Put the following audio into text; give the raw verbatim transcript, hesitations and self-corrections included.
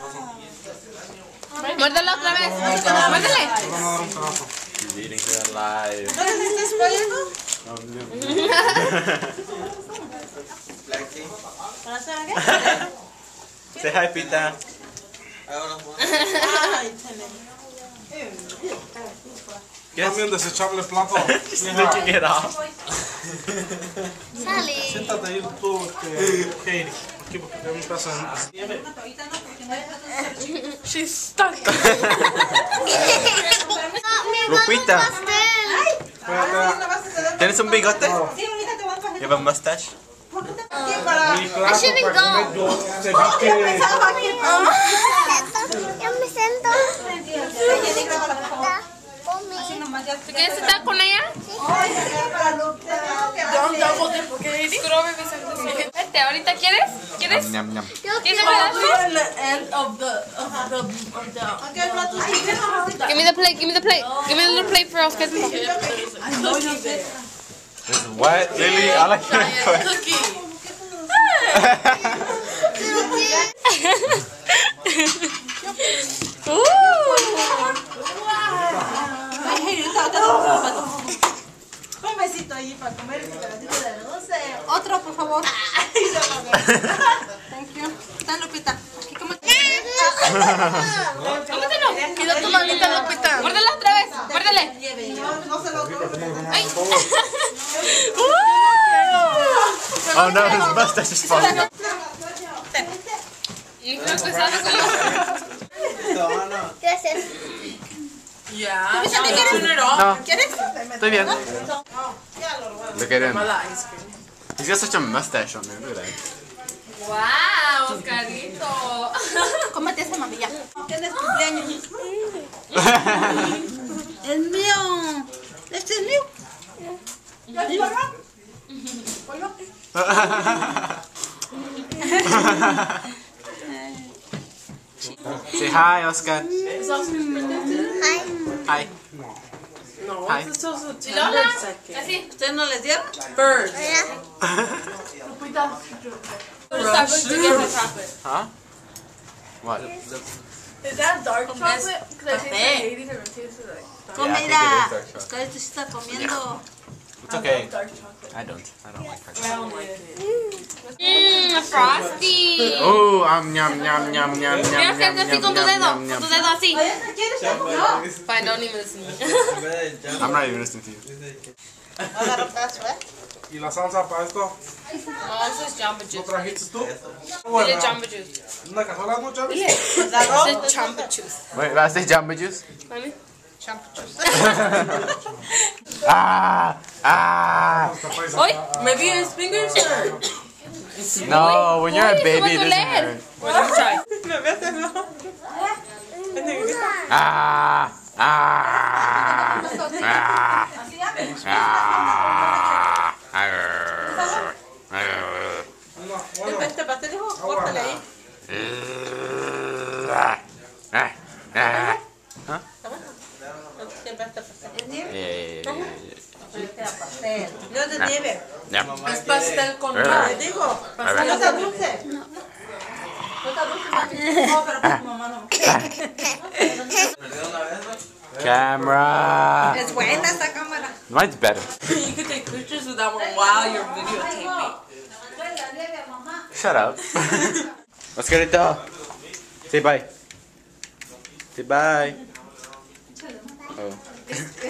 Muérdelo otra vez. Muérdele. She's eating her alive. ¿No te estás spoilando? ¿Para hacer qué? Say hi, Pita. Ay, También desechable el plato. She's licking it off. Sally. Siéntate ahí tú, este, Katie. Aquí porque tengo mi casa. She's stuck. Lupita, ¿tienes un bigote? Sí, ahorita te voy a pasar. You have a mustache? Mi plato shouldn't para comer yo te vi que... Yo me siento. ¿Tú quieres estar con ella? Vete, ¿ahorita quieres? ¿Quieres? Ñam, ñam. ¿Tienes pedazos? Give me the plate, give me the plate. Give me the little plate for Oscar. This is what? Lily, I like your question. Un besito ahí para comer ese pedacito de dulce. Otro, por favor. Thank you. Está Lupita. Aquí como Cómetelo. Cuida tu manita, Lupita. Muérdela otra vez. Muérdele. no se lo Ay. Oh no, his mustache is falling off. Ni creo que sabe cómo. Gracias. Ya. No, estoy bien. Look at him. He's got such a mustache on there. Look at that. Wow, Oscarito. Cómete esa mamilla. Tienes cumpleaños. Es mío. Este es mío. Say hi, Oscar. Hi. Hi. Hi. Lola, así. ¿Ustedes no les dieron? Hola. Go to Starbucks to get her chocolate. Huh? What? Is that dark chocolate? Because I taste Café. like Hades and it tastes like dark, Comida. dark chocolate. Oscar, esto sí está comiendo. It's okay. dark chocolate. I don't. I don't like I chocolate. don't like it. Mmm, frosty. Oh, um, yum, yum, yum, yum, Mira, yum, hacerte así yum, con tu yum, dedo. yum, Con yum. tu dedo así. ¿Quieres algo? No. Fine, don't even listen to me. I'm not even listening to you. Agarra pedazo, ¿eh? ¿Y la salsa para esto? No, this is Jamba ¿No Juice. trajiste tú? Dile Jamba Juice. ¿Una cazuela no, Chavis? Dile. This is Jamba Juice. Wait, last day Jamba Juice? Mami. Ah! Ah! Oy. Maybe his fingers hurt. No, when you're a Uy, baby, it suba tu doesn't leer. hurt. Well, let me try. Ah! Ah! Ah! Ah! Este pastel, hijo, córtale ahí. Ah! Ah! Ah! Siempre este pastel. ¿Es nieve? Yeah, yeah, yeah, Este pastel. No es de nieve. yeah. Yeah. Es pastel con Les miel. digo, pastel no está dulce. No está dulce. No, pero pues tu mamá no. Camera. Es buena esta cámara. Mine's better. You could take pictures with that one while you're videotaping. Shut up. Let's get it done. Say bye. Say bye. Oh.